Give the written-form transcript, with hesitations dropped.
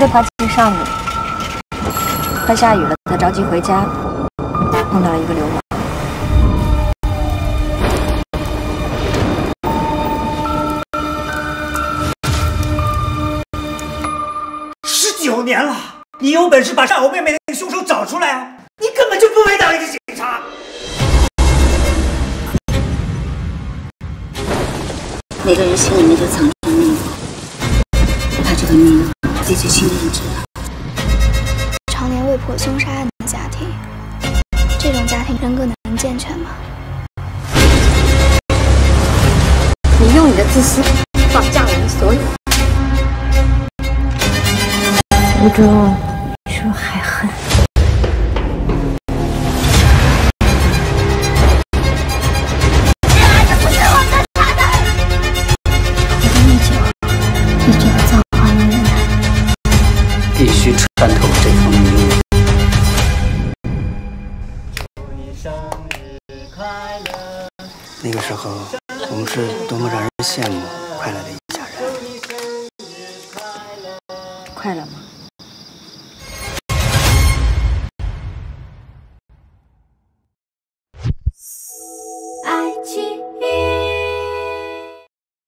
被扒进上午，快下雨了，他着急回家，碰到了一个流氓。 19年了，你有本事把杀我妹妹的那个凶手找出来啊！你根本就不配当一个警察。 每个人心里面都藏着秘密，把这个秘密只有心里人知道。 常年未破凶杀案的家庭，这种家庭人格能健全吗？ 你用你的自私绑架了我们所有人。吴中，你是不是还恨？这不是我们杀的！活这么久，你觉得造化弄人难？ 必须穿透这层迷雾。那个时候，我们是多么让人羡慕、快乐的一家人。 快乐吗？